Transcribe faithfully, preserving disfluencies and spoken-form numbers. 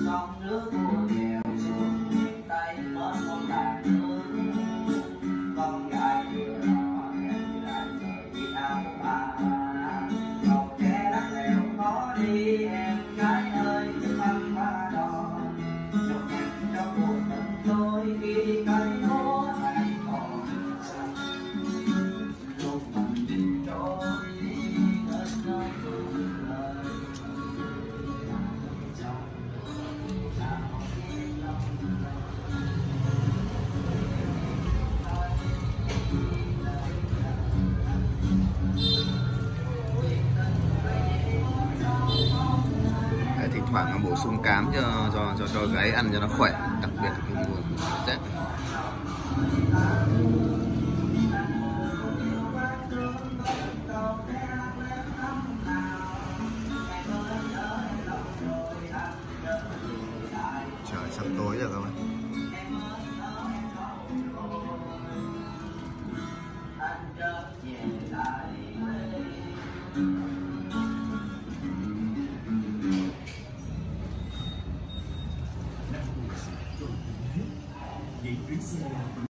sông nước mùa nghèo xuống tay mất con đàn nước con gái vừa đò em lại người đi áo bà ngọc tre đắt lèo khó đi em gái ơi chứ không qua đò chúc em trong cuộc tình tôi khi cây lúa hay còn xanh lúc mình trôi hết nơi phương lời Đấy, thỉnh thoảng là bổ sung cám cho cho cho cho gái ăn cho nó khỏe, đặc biệt là cái mùa Tết. Trời sắp tối rồi các bạn. Những chuyến xe